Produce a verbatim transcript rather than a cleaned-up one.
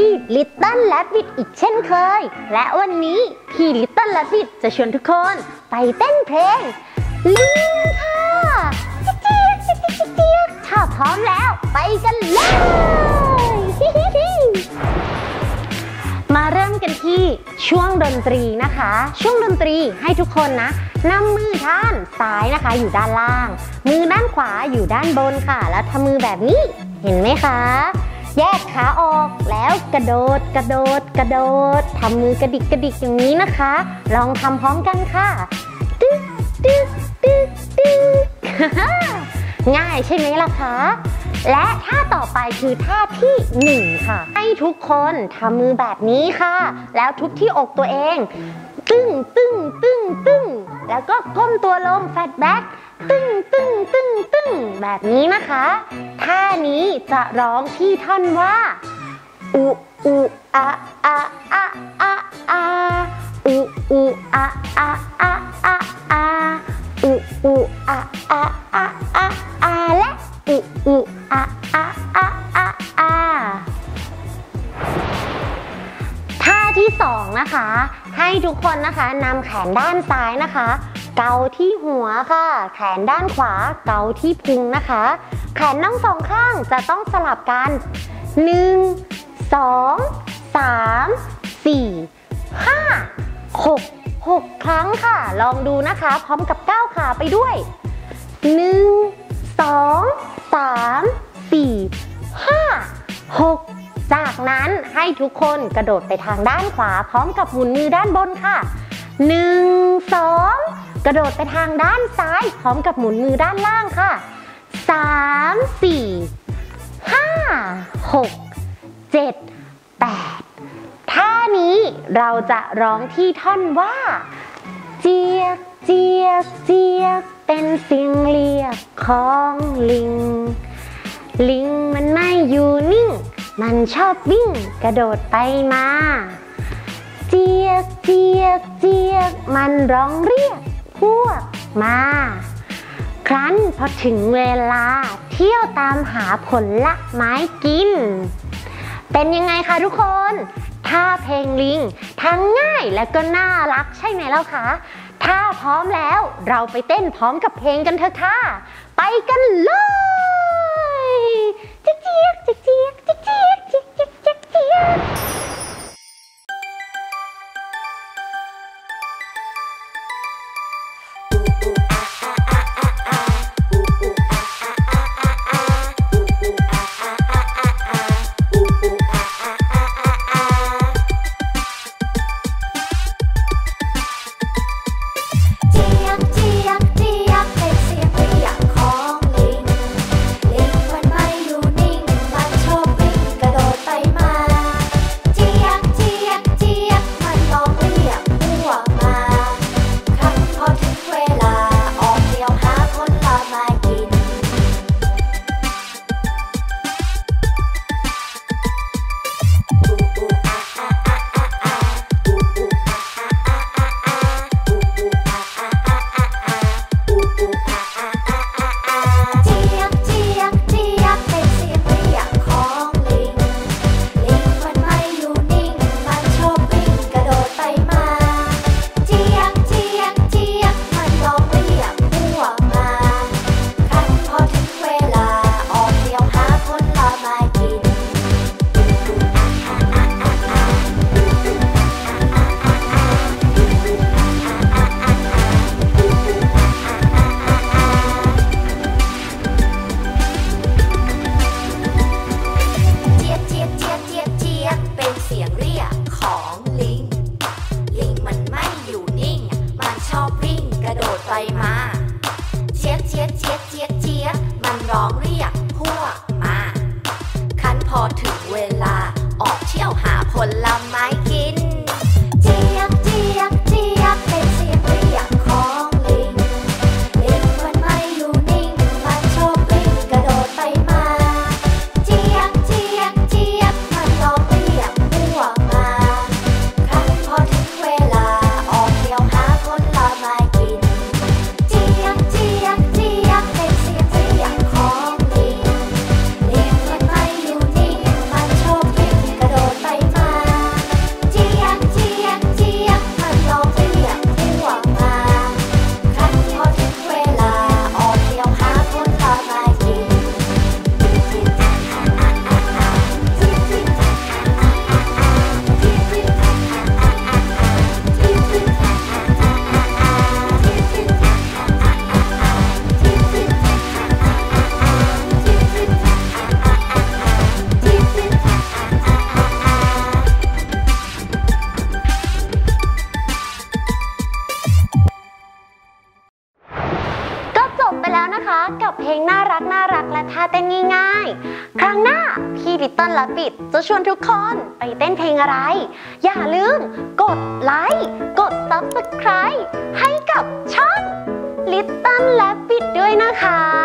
ที่ Little Rabbit อีกเช่นเคยและวันนี้พี่ Little Rabbit จะชวนทุกคนไปเต้นเพลงลิงค่ะเจี๊ยกเจี๊ยกเจี๊ยกถ้าพร้อมแล้วไปกันเลยมาเริ่มกันที่ช่วงดนตรีนะคะช่วงดนตรีให้ทุกคนนะนำมือด้านซ้ายนะคะอยู่ด้านล่างมือด้านขวาอยู่ด้านบนค่ะแล้วทำมือแบบนี้เห็นไหมคะแยกขาออกแล้วกระโดดกระโดดกระโดดทำมือกระดิกกระดิกอย่างนี้นะคะลองทำพร้อมกันค่ะตึ๊ดตึ๊ดตึ๊ดตึ๊ดง่ายใช่ไหมล่ะคะและท่าต่อไปคือท่าที่หนึ่งค่ะให้ทุกคนทำมือแบบนี้ค่ะแล้วทุบที่อกตัวเองตึ้งตึ้งตึ้งตึ้งแล้วก็ก้มตัวลงแฟตแบ็กตึ้งตึ้งตึ้งตึ้งแบบนี้นะคะท่านี้จะร้องที่ท่อนว่าอุอุอะอะอะอะอะอุอุอะอะอะอะอะอุอุอะอะอะอะอะและอุอุอะอะอะอะอะท่าที่สองนะคะให้ทุกคนนะคะนำแขนด้านซ้ายนะคะเกาที่หัวค่ะแขนด้านขวาเกาที่พุงนะคะแขนทั้งสองข้างจะต้องสลับกันหนึ่งสองสามสี่ห้าหกหกครั้งค่ะลองดูนะคะพร้อมกับก้าวขาไปด้วยหนึ่งสองสามสี่ห้าหกจากนั้นให้ทุกคนกระโดดไปทางด้านขวาพร้อมกับหมุนมือด้านบนค่ะหนึ่งสองกระโดดไปทางด้านซ้ายพร้อมกับหมุนมือด้านล่างค่ะสามสี่ห้าหกเจ็ดแปดท่านี้เราจะร้องที่ท่อนว่าเจียกเจียกเจียกเป็นเสียงเรียกของลิงลิงมันไม่อยู่นิ่งมันชอบวิ่งกระโดดไปมาเจียกเจียกเจียกมันร้องเรียกพวกมาครั้นพอถึงเวลาเที่ยวตามหาผลไม้กินเป็นยังไงคะทุกคนท่าเพลงลิงทั้งง่ายและก็น่ารักใช่ไหมเล่าคะถ้าพร้อมแล้วเราไปเต้นพร้อมกับเพลงกันเถอะค่ะไปกันเลยเจี๊ยกเจี๊ยกเจี๊ยกเจี๊ยกเจี๊ยกเจี๊ยกเจี๊ยกเจี๊ยกเจี๊ยกเนะคะกับเพลงน่ารักน่ารักและท่าเต้นง่ายๆครั้งหน้าพี่ Little Rabbit จะชวนทุกคนไปเต้นเพลงอะไรอย่าลืมกดไลค์กด ซับสไครบ์ ให้กับช่อง Little Rabbit ด้วยนะคะ